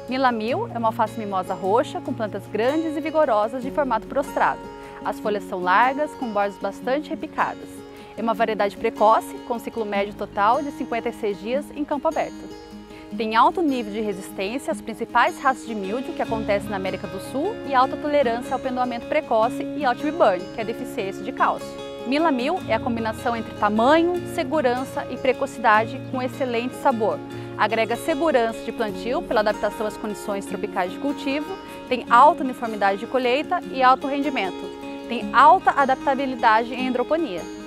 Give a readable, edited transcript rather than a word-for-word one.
Mila 1000 é uma alface mimosa roxa com plantas grandes e vigorosas de formato prostrado. As folhas são largas, com bordas bastante repicadas. É uma variedade precoce, com ciclo médio total de 56 dias em campo aberto. Tem alto nível de resistência às principais raças de míldio que acontecem na América do Sul e alta tolerância ao pendoamento precoce e ao tip burn, que é a deficiência de cálcio. Mila 1000 é a combinação entre tamanho, segurança e precocidade com excelente sabor. Agrega segurança de plantio pela adaptação às condições tropicais de cultivo, tem alta uniformidade de colheita e alto rendimento. Tem alta adaptabilidade em hidroponia.